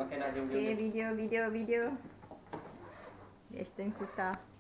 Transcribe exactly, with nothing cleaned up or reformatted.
Okay, nak jom jom. Okay, video, video, video. Dia Ashton Kuta.